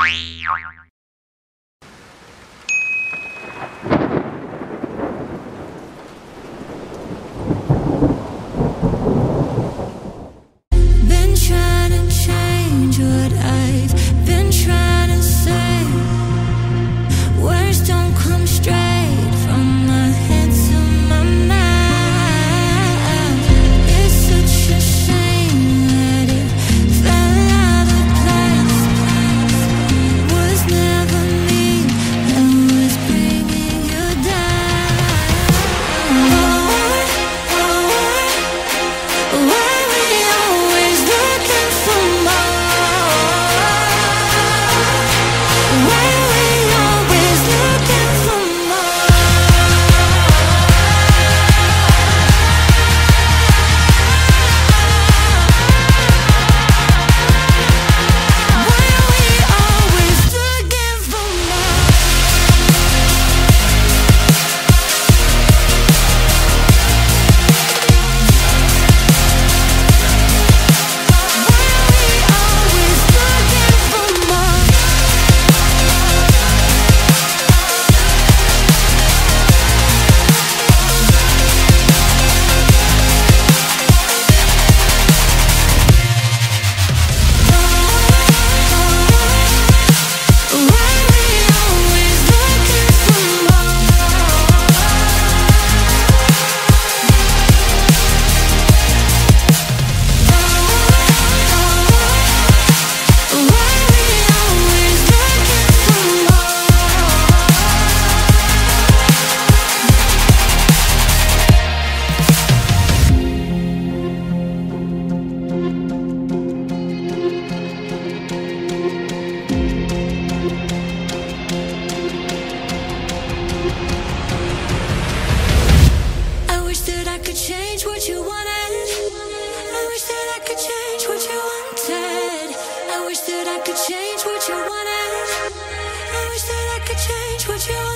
Been trying to change what I've been trying to say. Words don't come straight from my head to my mouth. It's such a shame that it fell out of place. Was never me that was bringing you down. Why we always looking for more? Why we always looking for more? Why we always looking for more? I wish that I could change what you wanted. I wish that I could change what you wanted. I wish that I could change what you wanted. I wish that I could change what you wanted.